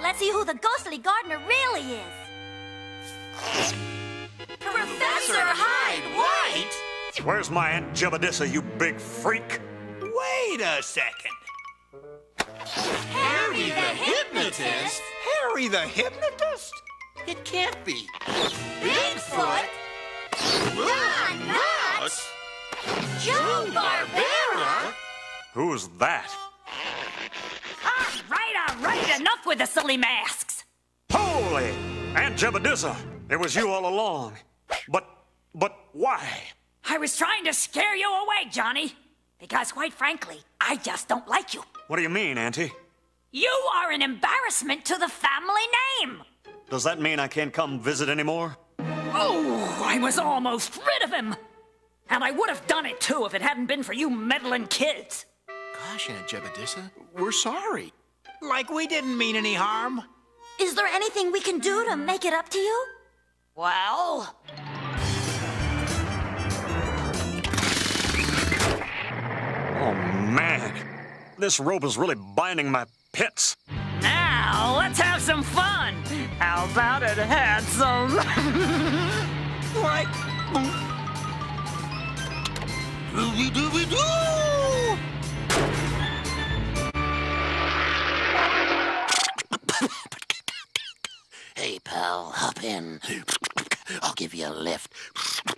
let's see who the ghostly gardener really is. Professor Hyde-White! Where's my Aunt Jebediah, you big freak? Wait a second. Harry the Hypnotist? Harry the Hypnotist? It can't be. Bigfoot? Don Knotts? Joe Barbera? Who's that? All right, enough with the silly masks. Holy! Aunt Jebediah, it was you all along. But why? I was trying to scare you away, Johnny. Because, quite frankly, I just don't like you. What do you mean, Auntie? You are an embarrassment to the family name. Does that mean I can't come visit anymore? Oh, I was almost rid of him. And I would have done it, too, if it hadn't been for you meddling kids. Gosh, Aunt Jebediah, we're sorry. Like we didn't mean any harm. Is there anything we can do to make it up to you? Well... Oh, man. This rope is really binding my pits. Now, let's have some fun. How about it, handsome? Right. Dooby-dooby-doo! Hey, pal, hop in. I'll give you a lift.